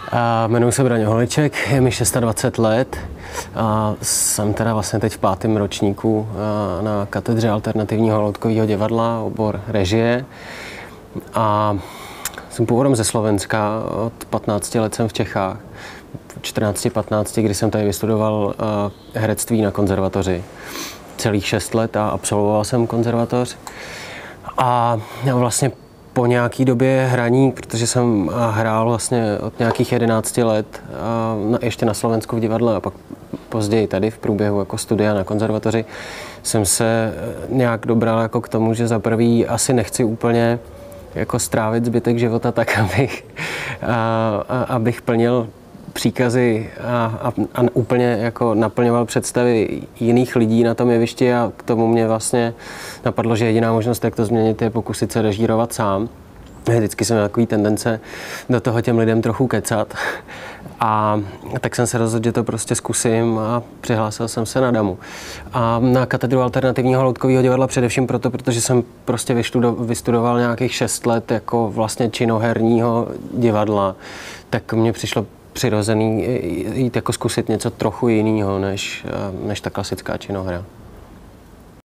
Jmenuji se Braňo Holeček, je mi 26 let a jsem teda vlastně teď v 5. ročníku na katedře alternativního loutkového divadla, obor režie. A jsem původem ze Slovenska, od 15 let jsem v Čechách. 14-15, kdy jsem tady vystudoval herectví na konzervatoři. Celých 6 let a absolvoval jsem konzervatoř. A vlastně po nějaký době hraní, protože jsem hrál vlastně od nějakých 11 let ještě na Slovensku v divadle a pak později tady v průběhu jako studia na konzervatoři, jsem se nějak dobral jako k tomu, že za prvý asi nechci úplně jako strávit zbytek života tak, abych plnil příkazy a úplně jako naplňoval představy jiných lidí na tom jevišti a k tomu mě vlastně napadlo, že jediná možnost, jak to změnit, je pokusit se režírovat sám. Vždycky jsem měl takový tendence do toho těm lidem trochu kecat a tak jsem se rozhodl, že to prostě zkusím a přihlásil jsem se na DAMU. A na katedru alternativního loutkového divadla především proto, protože jsem prostě vystudoval nějakých 6 let jako vlastně činoherního divadla, tak mně přišlo přirozený jít jako zkusit něco trochu jiného než ta klasická činohra.